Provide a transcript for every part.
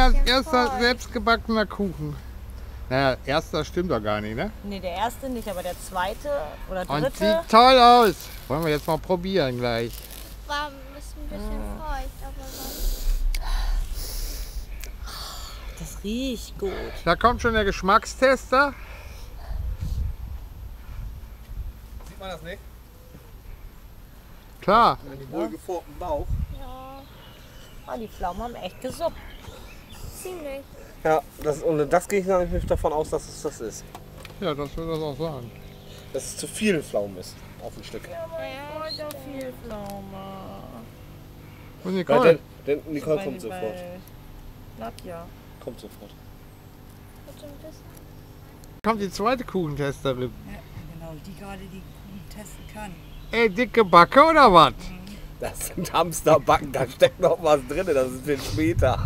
als erster selbstgebackener Kuchen. Naja, erster stimmt doch gar nicht, ne? Nee, der erste nicht, aber der zweite oder Und dritte. sieht toll aus. Wollen wir jetzt mal probieren gleich. War ein bisschen feucht, aber sonst. Das riecht gut. Da kommt schon der Geschmackstester. Sieht man das nicht? Klar. Mit dem wohlgeformten Bauch. Ja, Oh, die Pflaumen haben echt gesuppt. ziemlich. Ja, und das gehe ich natürlich davon aus, dass es das ist. Ja, das würde das auch sagen. Dass es zu viel Pflaumen ist auf ein Stück. Ja, viel Pflaume. Und Weil Nicole, denn Nicole kommt sofort. Nadja. Kommt sofort. Bitte ein bisschen. kommt die zweite Kuchentesterin. Ja, genau, die gerade die Kuchen testen kann. Ey, dicke Backe oder was? Das sind Hamsterbacken, da steckt noch was drin, das ist für später.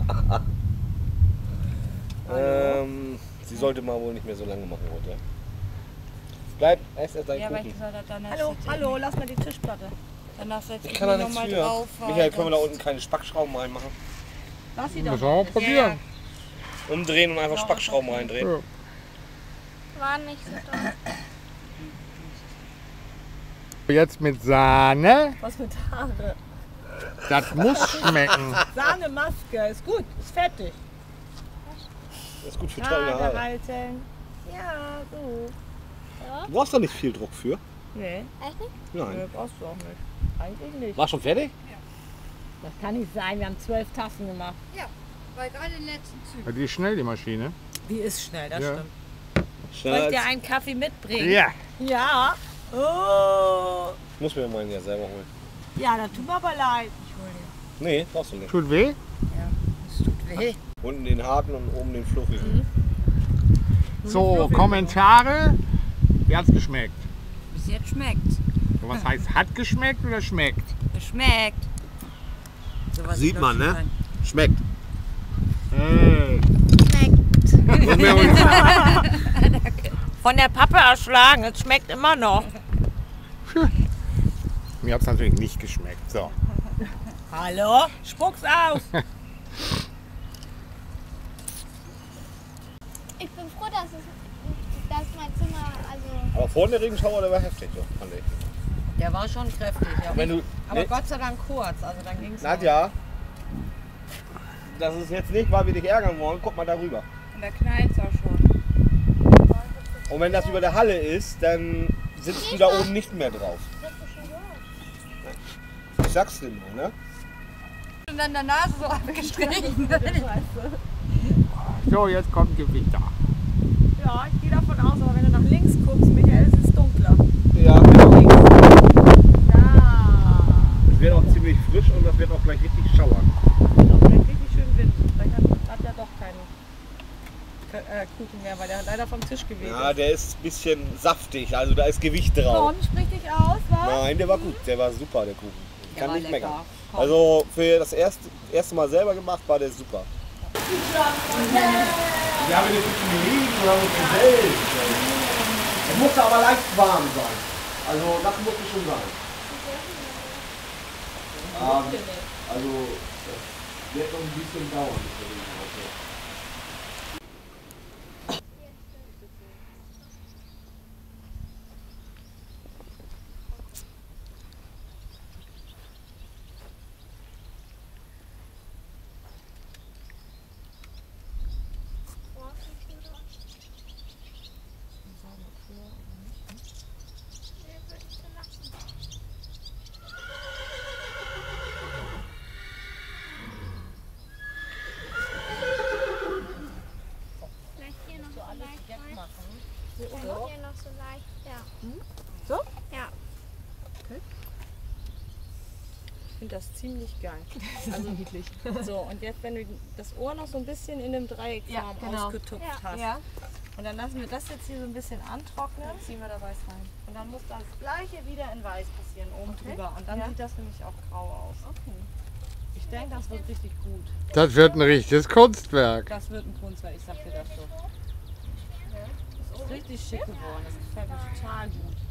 Sie sollte mal wohl nicht mehr so lange machen heute. Bleib, ess deinen Ja, weil ich Kuchen. gesagt habe, dann Hallo, lass mal die Tischplatte. Danach setze Ich ich kann da mich nichts nochmal für. drauf. Michael, können wir da unten keine Spackschrauben reinmachen? Lass sie Müssen doch. wir auch probieren. Umdrehen und einfach Spackschrauben reindrehen. Ja. War nicht so doll. Jetzt mit Sahne. Was mit Haare? Das muss schmecken. Sahne, Maske, ist gut, ist fertig. Das ist gut für trockene Haare Haare. halten. Ja, so. Du brauchst doch nicht viel Druck für. Nee, Echt nicht? Nein. brauchst du auch nicht. Eigentlich nicht. War schon fertig? Das kann nicht sein, wir haben 12 Tassen gemacht. Ja, weil gerade den letzten Zügen. Die ist schnell, die Maschine. Die ist schnell, das Ja. stimmt. Schnell Soll ich dir als- einen Kaffee mitbringen? Ja. Ja. Oh. Ich muss mir meinen ja selber holen. Ja, das tut mir aber leid. Nee, brauchst du nicht. Tut weh? Es tut weh. Unten den harten und oben den fluffigen. So, Kommentare. Wie hat's geschmeckt? Bis jetzt schmeckt. Was heißt, hat geschmeckt oder schmeckt? Es schmeckt. So was Sieht man, ne? sein. Schmeckt. Hey. Und wir uns Von der Pappe erschlagen, es schmeckt immer noch. Mir hat's natürlich nicht geschmeckt. So. Hallo? Spuck's aus. Ich bin froh, dass mein Zimmer, also aber vorhin der Regenschauer, der war heftig, so, fand ich. Der war schon kräftig, ja. Wenn du, Aber nee, Gott sei Dank kurz, also dann ging's. Nadja, das ist jetzt nicht, weil wir dich ärgern wollen, guck mal darüber. Und da knallt es auch schon. Und wenn das über der Halle ist, dann sitzt du da oben nicht mehr drauf. Ich sag's dir nur, ne? Und dann der Nase so abgestrichen. So, jetzt kommt Gewitter. Ja, ich gehe davon aus, aber wenn du nach links guckst, Michael, ist es dunkler. Ja, Da. es wird auch ziemlich frisch und das wird auch gleich richtig schauern. Und auch gleich richtig schön Wind. Vielleicht hat er doch keinen Kuchen mehr, weil der leider vom Tisch geweht Ja, ist. der ist ein bisschen saftig, also da ist Gewicht drauf. Komm, sprich dich aus, was? Nein, der war gut, der war super, der Kuchen. Ich kann war nicht lecker. meckern. Komm. Also für das erste Mal selber gemacht, war der super. Wir haben jetzt nicht geliebt, wir haben uns gesellt. Es musste aber leicht warm sein. Also das musste schon sein. Also das wird noch ein bisschen dauern. bis wir den rausholen. vielleicht hier noch so leicht rein. Hier noch so leicht, ja. So? Ja. Ich finde das ziemlich geil. Also niedlich. So, und jetzt, wenn du das Ohr noch so ein bisschen in dem Dreieckform ausgetupft Ja. hast. Ja. Und dann lassen wir das jetzt hier so ein bisschen antrocknen. Ziehen wir da weiß rein. Und dann muss das gleiche wieder in weiß passieren, oben drüber. Und dann sieht das nämlich auch grau aus. Okay. Ich denke, das wird richtig gut. Das wird ein richtiges Kunstwerk. Das wird ein Kunstwerk, ich sag dir das so. Das ist richtig schick geworden. Das gefällt mir total gut.